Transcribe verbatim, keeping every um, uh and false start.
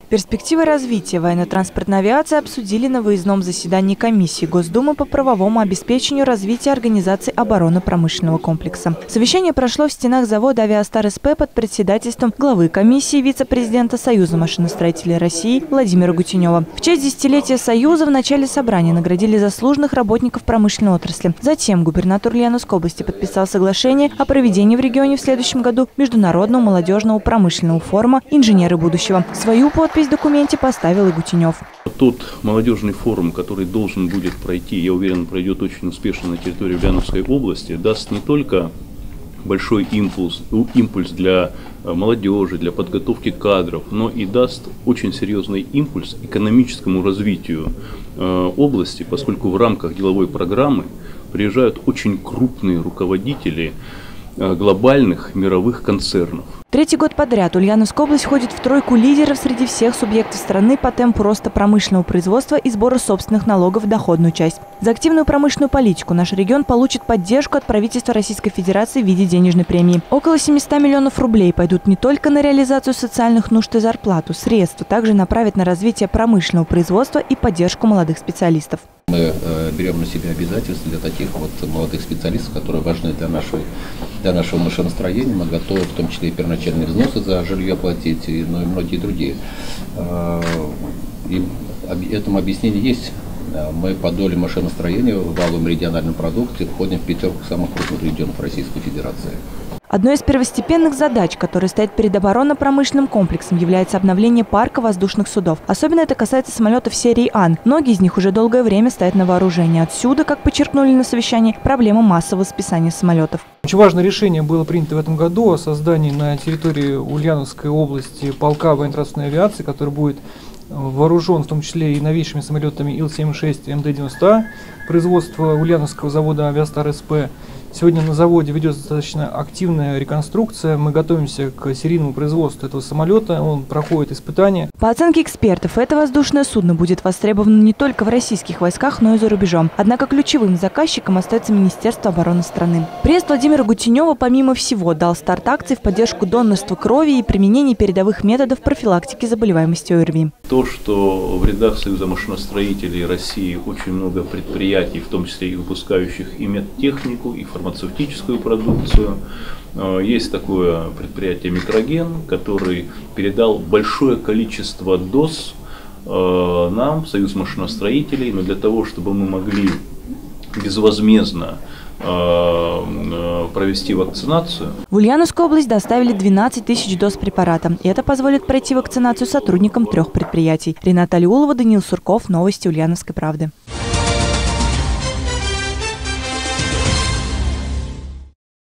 Перспективы развития военно-транспортной авиации обсудили на выездном заседании комиссии Госдумы по правовому обеспечению развития организации оборонно-промышленного комплекса. Совещание прошло в стенах завода «Авиастар СП» под председательством главы комиссии вице-президента Союза машиностроителей России Владимира Гутенева. В честь десятилетия Союза в начале собрания наградили заслуженных работников промышленной отрасли. Затем губернатор Ульяновской области подписал соглашение о проведении в регионе в следующем году Международного молодежного промышленного форума «Инженеры будущего». Свою подпись в документе поставил и Гутенев. Тот молодежный форум, который должен будет пройти, я уверен, пройдет очень успешно на территории Ульяновской области, даст не только большой импульс, импульс для молодежи, для подготовки кадров, но и даст очень серьезный импульс экономическому развитию э, области, поскольку в рамках деловой программы приезжают очень крупные руководители э, глобальных мировых концернов. Третий год подряд Ульяновская область входит в тройку лидеров среди всех субъектов страны по темпу роста промышленного производства и сбора собственных налогов в доходную часть. За активную промышленную политику наш регион получит поддержку от правительства Российской Федерации в виде денежной премии. Около семисот миллионов рублей пойдут не только на реализацию социальных нужд и зарплату, средства также направят на развитие промышленного производства и поддержку молодых специалистов. Мы э, берем на себя обязательства для таких вот молодых специалистов, которые важны для нашего, для нашего машиностроения. Мы готовы в том числе и первоначальные взносы за жилье платить, и, ну, и многие другие. Э, и этому объяснение есть. Мы по доле машиностроения в валовом региональном продукте входим в пятерку самых крупных регионов Российской Федерации. Одной из первостепенных задач, которые стоят перед оборонно-промышленным комплексом, является обновление парка воздушных судов. Особенно это касается самолетов серии Ан. Многие из них уже долгое время стоят на вооружении. Отсюда, как подчеркнули на совещании, проблема массового списания самолетов. Очень важное решение было принято в этом году о создании на территории Ульяновской области полка военно-транспортной авиации, который будет вооружен в том числе и новейшими самолетами Ил семьдесят шесть М Д девяносто А, производство Ульяновского завода «Авиастар СП». Сегодня на заводе ведется достаточно активная реконструкция. Мы готовимся к серийному производству этого самолета. Он проходит испытания. По оценке экспертов, это воздушное судно будет востребовано не только в российских войсках, но и за рубежом. Однако ключевым заказчиком остается Министерство обороны страны. Пресс Владимира Гутенева, помимо всего, дал старт акции в поддержку донорства крови и применения передовых методов профилактики заболеваемости О Р В И. То, что в рядах Союза машиностроителей России очень много предприятий, в том числе и выпускающих и медтехнику, и фармацевтическую продукцию. Есть такое предприятие «Микроген», который передал большое количество доз нам, Союз машиностроителей, но для того, чтобы мы могли безвозмездно провести вакцинацию. В Ульяновскую область доставили двенадцать тысяч доз препарата. И это позволит пройти вакцинацию сотрудникам трех предприятий. Рената Алиулова, Даниил Сурков. Новости Ульяновской правды.